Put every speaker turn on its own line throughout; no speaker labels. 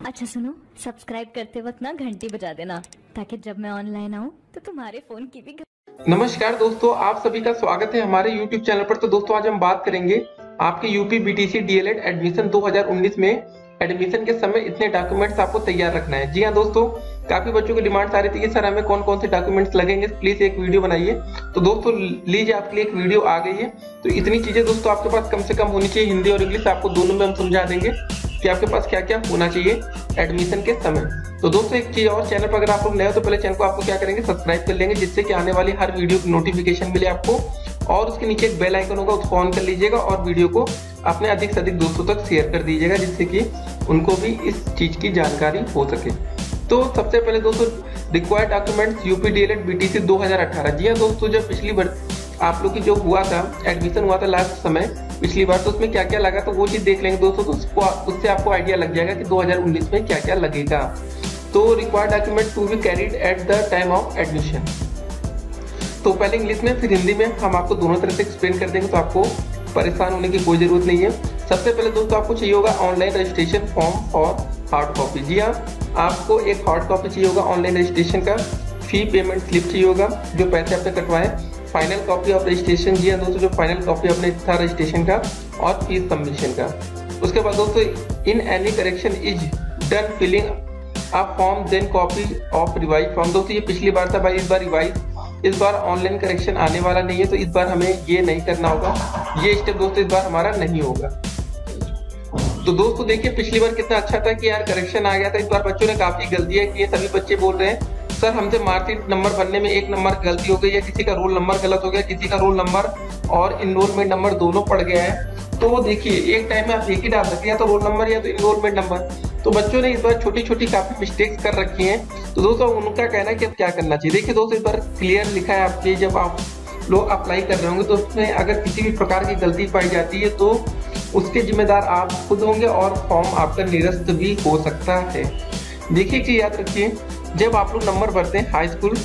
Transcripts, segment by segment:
अच्छा सुनो, सब्सक्राइब करते वक्त ना घंटी बजा देना ताकि जब मैं ऑनलाइन आऊँ तो तुम्हारे फोन की भी
नमस्कार दोस्तों, आप सभी का स्वागत है हमारे YouTube चैनल पर। तो दोस्तों आज हम बात करेंगे आपके यूपी बीटीसी डीएलएड एडमिशन 2019 में एडमिशन के समय इतने डॉक्यूमेंट्स आपको तैयार रखना है। जी हाँ दोस्तों, काफी बच्चों की डिमांड आ रही थी कि सर हमें कौन कौन से डॉक्यूमेंट्स लगेंगे, प्लीज एक वीडियो बनाइए। तो दोस्तों लीजिए, आपके लिए एक वीडियो आ गई है। तो इतनी चीजें दोस्तों आपके पास कम से कम होनी चाहिए, हिंदी और इंग्लिश आपको दोनों में हम समझा देंगे कि आपके पास क्या क्या होना चाहिए एडमिशन के समय। तो दोस्तों एक चीज और, चैनल पर अगर आप लोग नए हो तो पहले चैनल को आपको क्या करेंगे, सब्सक्राइब कर लेंगे, जिससे कि आने वाली हर वीडियो की नोटिफिकेशन मिले आपको। और उसके नीचे एक बेल आइकन होगा, उसको ऑन कर लीजिएगा और वीडियो को अपने अधिक से अधिक दोस्तों तक शेयर कर दीजिएगा, जिससे कि उनको भी इस चीज की जानकारी हो सके। तो सबसे पहले दोस्तों required documents UP DElEd BTC 2018। जी हाँ दोस्तों, जब पिछली बार आप लोग की जो हुआ था एडमिशन हुआ था लास्ट समय पिछली बार, तो उसमें क्या क्या लगा तो वो चीज देख लेंगे दोस्तों। तो उससे आपको आइडिया लग जाएगा कि 2019 में क्या क्या लगेगा। तो required document to be carried at the time of admission. तो पहले इंग्लिश में फिर हिंदी में हम आपको दोनों तरह से एक्सप्लेन कर देंगे, तो आपको परेशान होने की कोई जरूरत नहीं है। सबसे पहले दोस्तों आपको चाहिए होगा ऑनलाइन रजिस्ट्रेशन फॉर्म और हार्ड कॉपी। जी हाँ, आपको एक हार्ड कॉपी चाहिए होगा ऑनलाइन रजिस्ट्रेशन का, फी पेमेंट स्लिप चाहिए होगा जो पैसे आपने कटवाए, फाइनल कॉपी ऑफ रजिस्ट्रेशन। जी हाँ दोस्तों, जो फाइनल कॉपी आपने था रजिस्ट्रेशन का और फीस सबमिशन का। उसके बाद दोस्तों in any correction is done filling a form then copy of revise form. दोस्तों ये पिछली बार था भाई, इस बार रिवाइज, इस बार ऑनलाइन करेक्शन आने वाला नहीं है, तो इस बार हमें ये नहीं करना होगा, ये स्टेप दोस्तों इस बार हमारा नहीं होगा। तो दोस्तों देखिए पिछली बार कितना अच्छा था कि यार करेक्शन आ गया था। इस बार बच्चों ने काफी गलतियां की है। सभी बच्चे बोल रहे हैं सर हमसे मार्कशीट नंबर भरने में एक नंबर गलती हो गई है, किसी का रोल नंबर गलत हो गया, किसी का रोल नंबर और इनरोलमेंट नंबर दोनों पड़ गया है। तो देखिए एक टाइम में आप एक ही डाल सकते हैं, या तो रोल नंबर या तो इनरोलमेंट नंबर। तो बच्चों ने इस बार छोटी छोटी काफी मिस्टेक्स कर रखी हैं। तो दोस्तों उनका कहना है कि अब क्या करना चाहिए। देखिए दोस्तों इस बार क्लियर लिखा है आपके, जब आप लोग अप्लाई कर रहे होंगे तो उसमें अगर किसी भी प्रकार की गलती पाई जाती है तो उसके जिम्मेदार आप खुद होंगे और फॉर्म आपका निरस्त भी हो सकता है। देखिए कि याद रखिए, जब आप लोग नंबर भरते हैं हाई स्कूल,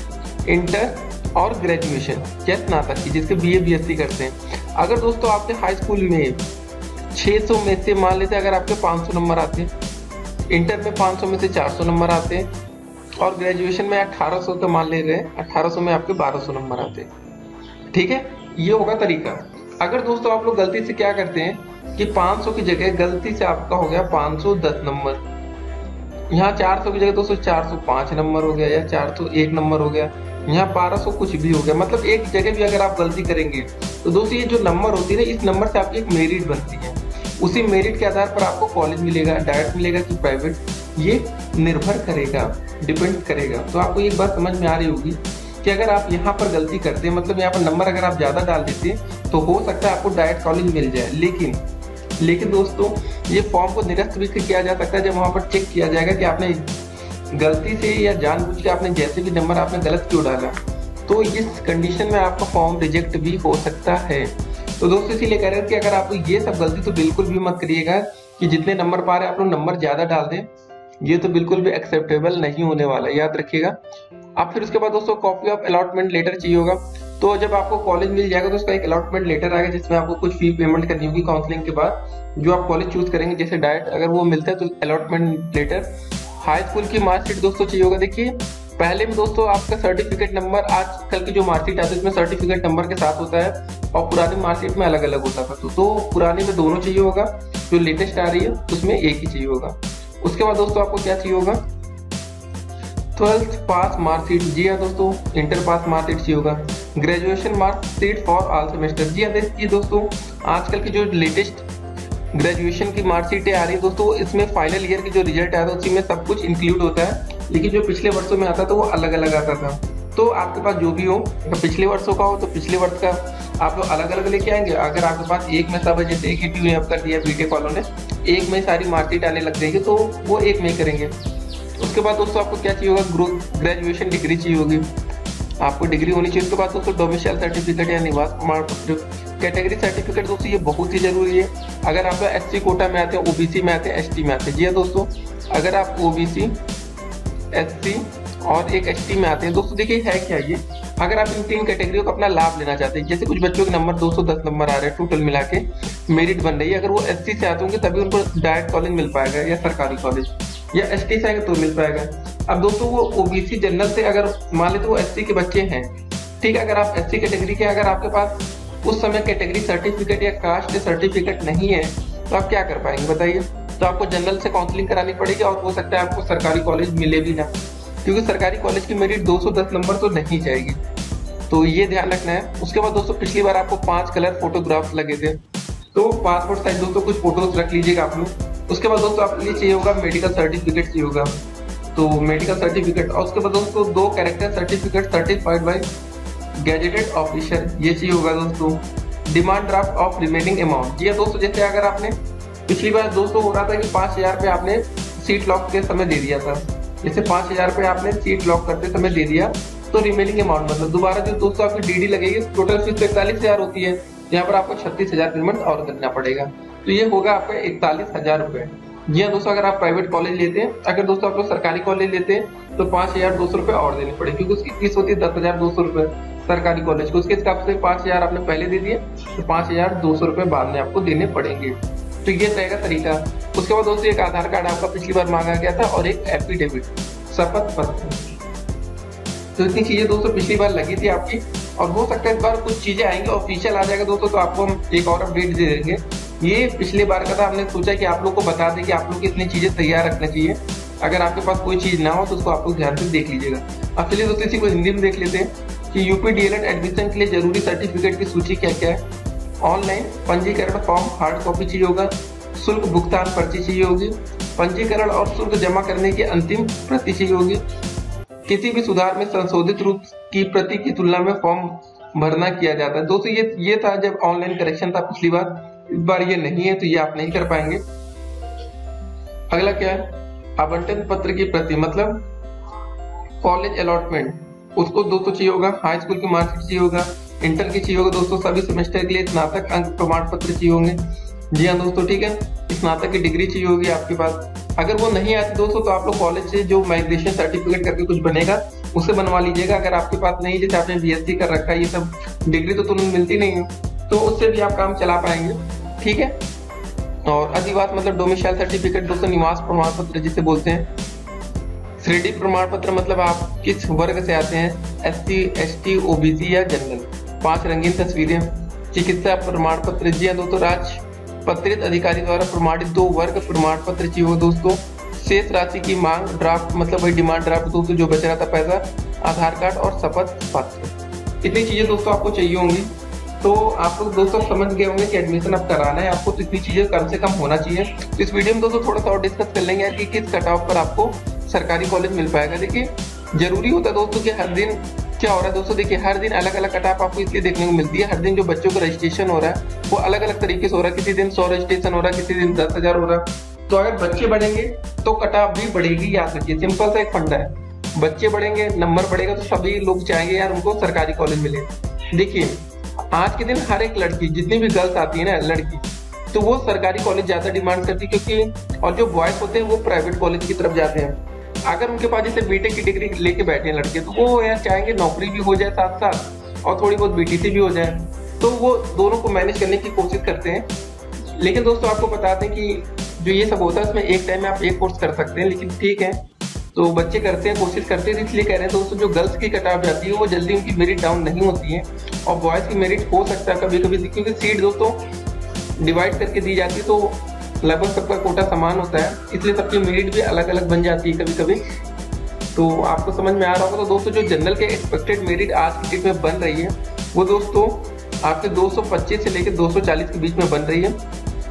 इंटर और ग्रेजुएशन या स्नातक की, जिसके बीए बीएससी करते हैं, अगर दोस्तों आपके हाई स्कूल में 600 में से मान लेते हैं अगर आपके 500 नंबर आते हैं, इंटर में 500 में से 400 नंबर आते हैं और ग्रेजुएशन में 1800 का मान ले रहे हैं, 1800 में आपके 1200 नंबर आते हैं। ठीक है, ये होगा तरीका। अगर दोस्तों आप लोग गलती से क्या करते हैं कि 500 की जगह गलती से आपका हो गया 510 नंबर, यहाँ 400 की जगह दोस्तों 405 नंबर हो गया या 401 नंबर हो गया, यहाँ 1200 कुछ भी हो गया, मतलब एक जगह भी अगर आप गलती करेंगे तो दोस्तों ये जो नंबर होती है ना, इस नंबर से आपकी एक मेरिट बनती है। उसी मेरिट के आधार पर आपको कॉलेज मिलेगा, डायरेक्ट मिलेगा कि प्राइवेट, ये निर्भर करेगा, डिपेंड करेगा। तो आपको एक बात समझ में आ रही होगी कि अगर आप यहाँ पर गलती करते हैं, मतलब यहाँ पर नंबर अगर आप ज्यादा डाल देते हैं तो हो सकता है आपको डायरेक्ट कॉलेज मिल जाए। लेकिन दोस्तों ये फॉर्म को निरस्त भी किया जा सकता है जब वहां पर चेक किया जाएगा कि आपने गलती से या जानबूझ के आपने जैसे भी नंबर आपने गलत क्यों डाला, तो इस कंडीशन में आपका फॉर्म रिजेक्ट भी हो सकता है। तो दोस्तों इसीलिए कह रहे हैं कि अगर आप ये सब गलती तो बिल्कुल भी मत करिएगा कि जितने नंबर पा रहे हैं आप लोग नंबर ज्यादा डाल दें, ये तो बिल्कुल भी एक्सेप्टेबल नहीं होने वाला, याद रखिएगा। अब फिर उसके बाद दोस्तों कॉपी ऑफ अलॉटमेंट लेटर चाहिए होगा। तो जब आपको कॉलेज मिल जाएगा तो उसका एक अलॉटमेंट लेटर आएगा, जिसमें आपको कुछ फी पेमेंट करनी होगी काउंसलिंग के बाद, जो आप कॉलेज चूज करेंगे, जैसे डायरेक्ट अगर वो मिलता है तो अलॉटमेंट लेटर। हाई स्कूल की मार्कशीट दोस्तों चाहिए होगा। देखिए पहले में दोस्तों आपका सर्टिफिकेट नंबर, आजकल की जो मार्कशीट आती है उसमें सर्टिफिकेट नंबर के साथ होता है और पुरानी मार्कशीट में अलग अलग होता था। तो पुरानी में दोनों चाहिए होगा, जो लेटेस्ट आ रही है उसमें एक ही चाहिए होगा। उसके बाद दोस्तों आपको क्या चाहिए होगा, 12th पास मार्कशीट। जी हाँ दोस्तों, इंटर पास मार्कशीट चाहिए होगा। Graduation marksheet for all semester. जी हाँ देखिए दोस्तों, आजकल की जो लेटेस्ट ग्रेजुएशन की मार्कशीटें आ रही है दोस्तों, इसमें फाइनल ईयर की जो रिजल्ट आया था उसी में सब कुछ इंक्लूड होता है, लेकिन जो पिछले वर्षों में आता था वो अलग अलग आता था। तो आपके पास जो भी हो, अगर पिछले वर्षों का हो तो पिछले वर्ष का आप लोग अलग अलग लेके आएंगे। अगर आपके पास एक में सब है, जैसे एक ही ट्यून कर दिया बीटेक वालों ने, एक में सारी मार्कशीट आने लग जाएगी तो वो एक में करेंगे। उसके बाद दोस्तों आपको क्या चाहिए होगा, ग्रेजुएशन डिग्री चाहिए होगी, आपको डिग्री होनी चाहिए। उसके बाद दोस्तों डोमिसाइल सर्टिफिकेट या निवास प्रमाण पत्र। कैटेगरी सर्टिफिकेट दोस्तों ये बहुत ही जरूरी है। अगर आप एससी कोटा में आते हैं, ओबीसी में आते हैं, एसटी में आते हैं। जी हाँ दोस्तों, अगर आप ओबीसी, एससी और एक एसटी में आते हैं दोस्तों, देखिए है क्या ये, अगर आप इन 3 कैटेगरियों का अपना लाभ लेना चाहते हैं, जैसे कुछ बच्चों के नंबर 210 नंबर आ रहे हैं टोटल मिला के, मेरिट बन रही है, अगर वो एससी से आते होंगे तभी उनको डायरेक्ट कॉलेज मिल पाएगा या सरकारी कॉलेज। या एसटी से आएगा तो मिल पाएगा। अब दोस्तों वो ओबीसी जनरल से अगर मान लेते वो एससी के बच्चे हैं, ठीक है, अगर आप एससी कैटेगरी के, अगर आपके पास उस समय कैटेगरी सर्टिफिकेट या कास्ट सर्टिफिकेट नहीं है तो आप क्या कर पाएंगे बताइए। तो आपको जनरल से काउंसलिंग करानी पड़ेगी और हो सकता है आपको सरकारी कॉलेज मिले भी ना, क्योंकि सरकारी कॉलेज की मेरिट 210 नंबर तो नहीं जाएगी, तो ये ध्यान रखना है। उसके बाद दोस्तों पिछली बार आपको 5 कलर फोटोग्राफ्स लगे थे, तो पासपोर्ट साइज दोस्तों कुछ फोटोज रख लीजिएगा आप लोग। उसके बाद दोस्तों आपके लिए चाहिए होगा मेडिकल सर्टिफिकेट चाहिए होगा, तो मेडिकल सर्टिफिकेट, और उसके बाद दोस्तों 2 character certificate certified by gazetted officer, ये चाहिए होगा दोस्तों। Demand draft of remaining amount, जी दोस्तों जैसे अगर आपने पिछली बार दोस्तों हो रहा था कि 5000 रुपये आपने सीट लॉक के समय दे दिया था, जैसे 5000 रुपये आपने सीट लॉक करते समय दे दिया, तो रिमेनिंग अमाउंट मतलब दोबारा जो दोस्तों आपकी डीडी लगेगी, टोटल फीस 41,000 होती है, यहाँ पर आपको 36,000 पेमेंट और करना पड़ेगा, तो ये होगा आपका 41,000 रुपये। जी हाँ दोस्तों, अगर आप प्राइवेट कॉलेज लेते हैं, अगर दोस्तों आप लोग सरकारी कॉलेज लेते हैं तो 5,200 रुपये और देने पड़ेगे, क्योंकि उसकी फीस होती है 10,200 रुपये सरकारी कॉलेज को। उसके हिसाब से 5,000 आपने पहले दे दिए तो 5,200 रुपये बाद में आपको देने पड़ेंगे, तो ये रहेगा तरीका। उसके बाद दोस्तों एक आधार कार्ड आपका पिछली बार मांगा गया था और एक एफिडेविट शपथ पत्र, तो इतनी चीजें दोस्तों पिछली बार लगी थी आपकी, और हो सकता है इस बार कुछ चीजें आएंगी, ऑफिशियल आ जाएगा दोस्तों तो आपको हम एक और अपडेट दे देंगे। ये पिछले बार का था, हमने सोचा कि आप लोग को बता दें कि आप लोग को इतनी चीजें तैयार रखना चाहिए, अगर आपके पास कोई चीज ना हो तो उसको आप लोग ध्यान से देख लीजिएगा। अब चलिए दोस्तों इसी को हिंदी में देख लेते हैं कि यूपी डीएलएड एडमिशन के लिए जरूरी सर्टिफिकेट की सूची क्या क्या है। ऑनलाइन पंजीकरण फॉर्म हार्ड कॉपी चाहिए होगा, शुल्क भुगतान पर्ची चाहिए होगी, पंजीकरण और शुल्क जमा करने की अंतिम प्रति चाहिए होगी, किसी भी सुधार में संशोधित रूप की प्रति की तुलना में फॉर्म भरना किया जाता है। दोस्तों ये था जब ऑनलाइन करेक्शन था पिछली बार, इस बार ये नहीं है तो ये आप नहीं कर पाएंगे। अगला क्या है, आवंटन पत्र की प्रति मतलब कॉलेज अलॉटमेंट, उसको दोस्तों चाहिए होगा, हाई स्कूल की मार्कशीट चाहिए होगा, इंटर की चाहिए होगा दोस्तों, सभी सेमेस्टर के लिए स्नातक अंक प्रमाण पत्र चाहिए होंगे। जी हाँ दोस्तों, ठीक है, स्नातक की डिग्री चाहिए होगी आपके पास। अगर वो नहीं आती दोस्तों तो आप लोग कॉलेज से जो माइग्रेशन सर्टिफिकेट करके कुछ बनेगा उससे बनवा लीजिएगा। अगर आपके पास नहीं, जैसे आपने बीएससी कर रखा है, ये सब डिग्री तो तुरंत मिलती नहीं है, तो उससे भी आप काम चला पाएंगे, ठीक है। और अधिवास मतलब डोमिसाइल सर्टिफिकेट दोस्तों, निवास प्रमाण पत्र जिसे बोलते हैं। श्रेणी प्रमाण पत्र मतलब आप किस वर्ग से आते हैं, एससी, एसटी, ओबीसी या जनरल। 5 रंगीन तस्वीरें। चिकित्सा प्रमाण पत्र, जी हाँ दोस्तों, राजपत्रित अधिकारी द्वारा प्रमाणित 2 वर्ग प्रमाण पत्र चाहिए हो दोस्तों। शेष राशि की मांग, ड्राफ्ट मतलब वही डिमांड ड्राफ्ट दोस्तों जो बच रहा था पैसा, आधार कार्ड और शपथ पत्र। इतनी चीजें दोस्तों आपको चाहिए होंगी। तो आप लोग दोस्तों समझ गए होंगे कि एडमिशन अब कराना है आपको, तो इतनी चीजें कम से कम होना चाहिए। तो इस वीडियो में दोस्तों थोड़ा सा और डिस्कस कर लेंगे कि किस कट ऑफ पर आपको सरकारी कॉलेज मिल पाएगा। देखिए जरूरी होता है दोस्तों कि हर दिन क्या हो रहा है दोस्तों, देखिए हर दिन अलग अलग कट ऑफ आपको इसलिए देखने को मिलती है। हर दिन जो बच्चों का रजिस्ट्रेशन हो रहा है वो अलग अलग तरीके से हो रहा है, किसी दिन 100 रजिस्ट्रेशन हो रहा है, किसी दिन 10,000 हो रहा है। तो अगर बच्चे बढ़ेंगे तो कट ऑफ भी बढ़ेगी, याद रखिए, सिंपल सा एक फंडा है। बच्चे बढ़ेंगे, नंबर बढ़ेगा, तो सभी लोग चाहेंगे यार उनको सरकारी कॉलेज मिले। देखिए आज के दिन हर एक लड़की, जितनी भी गर्ल्स आती है ना लड़की, तो वो सरकारी कॉलेज ज्यादा डिमांड करती है, क्योंकि और जो बॉयज होते हैं वो प्राइवेट कॉलेज की तरफ जाते हैं। अगर उनके पास जैसे बीटेक की डिग्री लेके बैठे हैं लड़के, तो वो यार चाहेंगे नौकरी भी हो जाए साथ साथ और थोड़ी बहुत बीटीसी भी हो जाए, तो वो दोनों को मैनेज करने की कोशिश करते हैं। लेकिन दोस्तों आपको बताते हैं कि जो ये सब होता है उसमें एक टाइम में आप एक कोर्स कर सकते हैं, लेकिन ठीक है तो बच्चे करते हैं, कोशिश करते हैं, इसलिए कह रहे हैं दोस्तों जो गर्ल्स की कट ऑफ जाती है वो जल्दी उनकी मेरिट डाउन नहीं होती है, और बॉयज की मेरिट हो सकता है कभी कभी, क्योंकि सीट दोस्तों डिवाइड करके दी जाती है, तो लगभग सबका कोटा समान होता है, इसलिए सबकी मेरिट भी अलग अलग बन जाती है कभी कभी। तो आपको समझ में आ रहा होगा। तो दोस्तों जो जनरल के एक्सपेक्टेड मेरिट आज की डेट में बन रही है वो दोस्तों आपके 225 से लेकर 240 के बीच में बन रही है,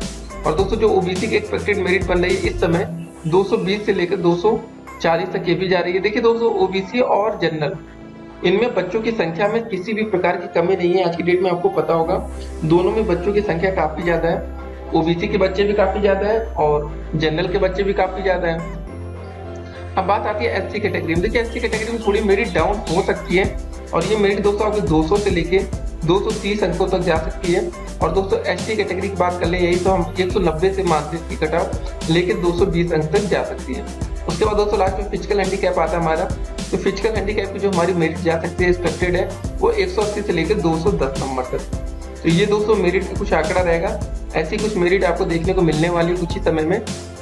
और दोस्तों जो ओबीसी की एक्सपेक्टेड मेरिट बन रही है इस समय 220 से लेकर 240 तक ये भी जा रही है। देखिए दोस्तों ओबीसी और जनरल, इनमें बच्चों की संख्या में किसी भी प्रकार की कमी नहीं है आज की डेट में, आपको पता होगा। दोनों में बच्चों की संख्या काफी ज्यादा है, ओबीसी के बच्चे भी काफी ज्यादा है और जनरल के बच्चे भी काफी ज्यादा है। अब बात आती है एससी कैटेगरी में। देखिए एससी कैटेगरी में थोड़ी मेरिट डाउन हो सकती है, और ये मेरिट दोस्तों आपके 200 से लेके 230 अंकों तक जा सकती है। और दोस्तों एसटी कैटेगरी की बात कर ले, यही तो हम 190 से मानते हैं, इसकी कट ऑफ लेके 220 अंक तक जा सकती है। उसके बाद दोस्तों लास्ट में फिजिकल हैंडीकैप आता है हमारा, तो फिजिकल हैंडीकैप की जो हमारी मेरिट जा सकती है एक्सपेक्टेड है वो 180 से लेकर 210 नंबर तक। तो ये दोस्तों मेरिट का कुछ आंकड़ा रहेगा, ऐसी कुछ मेरिट आपको देखने को मिलने वाली कुछ ही समय में।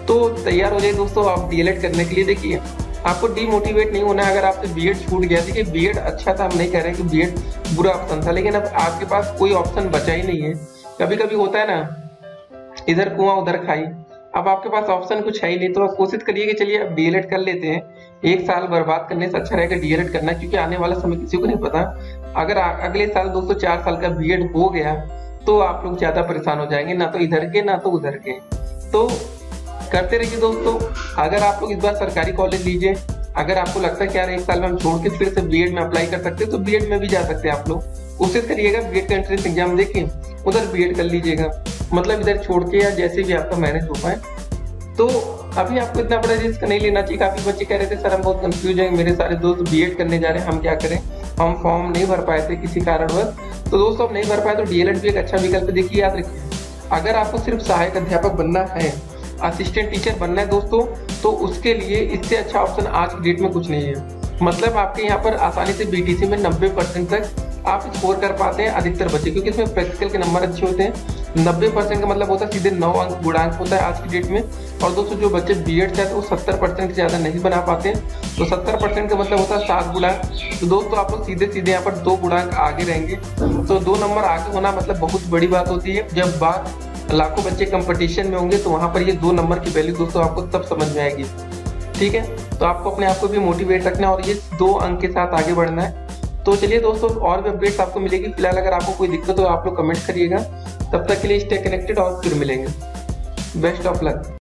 तो तैयार हो जाइए दोस्तों आप डीएलएड करने के लिए। देखिए आपको डीमोटिवेट नहीं होना है अगर आपसे बीएड छूट गया। देखिए बीएड अच्छा था, हम नहीं कह रहे कि बीएड बुरा ऑप्शन था, लेकिन अब आपके पास कोई ऑप्शन बचा ही नहीं है। कभी कभी होता है ना, इधर कुआं उधर खाई, अब आपके पास ऑप्शन कुछ है ही नहीं, तो आप कोशिश करिए कि चलिए अब डीएलएड कर लेते हैं। एक साल बर्बाद करने से अच्छा रहेगा डीएलएड करना, क्योंकि आने वाला समय किसी को नहीं पता। अगर अगले साल दोस्तों 4 साल का बीएड हो गया तो आप लोग ज्यादा परेशान हो जाएंगे, ना तो इधर के ना तो उधर के। तो करते रहिए दोस्तों। अगर आप लोग इस बार सरकारी कॉलेज लीजिए, अगर आपको लगता है कि यार 1 साल में हम छोड़ के फिर से बीएड में अप्लाई कर सकते हैं तो बीएड में भी जा सकते हैं आप लोग। कोशिश करिएगा बीएड का एंट्रेंस एग्जाम देखिए, उधर बीएड कर लीजिएगा, मतलब इधर छोड़ के या जैसे भी आपका मैनेज हो पाए। तो अभी आपको इतना बड़ा रिस्क नहीं लेना चाहिए। काफी बच्चे कह रहे थे सर हम बहुत कंफ्यूज हैं, मेरे सारे दोस्त बीएड करने जा रहे हैं, हम क्या करें, हम फॉर्म नहीं भर पाए थे किसी कारणवश। तो दोस्तों अब नहीं भर पाए तो डीएलएड भी एक अच्छा विकल्प। देखिए याद रखिए, अगर आपको सिर्फ सहायक अध्यापक बनना है, असिस्टेंट टीचर बनना है दोस्तों, तो उसके लिए इससे अच्छा ऑप्शन आज की डेट में कुछ नहीं है। मतलब आपके यहाँ पर आसानी से बीटीसी में 90% तक आप स्कोर कर पाते हैं अधिकतर बच्चे, क्योंकि इसमें प्रैक्टिकल के नंबर अच्छे होते हैं। 90% का मतलब होता है सीधे 9 अंक गुणांक होता है आज की डेट में। और दोस्तों जो बच्चे बीएड चाहते हैं वो 70% से ज्यादा नहीं बना पाते हैं, तो 70% का मतलब होता है 7 गुणांक। तो दोस्तों आप लोग सीधे सीधे यहाँ पर 2 गुणांक आगे रहेंगे। तो 2 नंबर आगे होना मतलब बहुत बड़ी बात होती है। जब बात लाखों बच्चे कंपटीशन में होंगे तो वहां पर ये 2 नंबर की वैल्यू दोस्तों आपको तब समझ में आएगी। ठीक है, तो आपको अपने आप को भी मोटिवेट रखना है और ये 2 अंक के साथ आगे बढ़ना है। तो चलिए दोस्तों और भी अपडेट्स आपको मिलेगी। फिलहाल अगर आपको कोई दिक्कत हो आप लोग कमेंट करिएगा। तब तक के लिए स्टे कनेक्टेड और फिर मिलेंगे। Best of luck.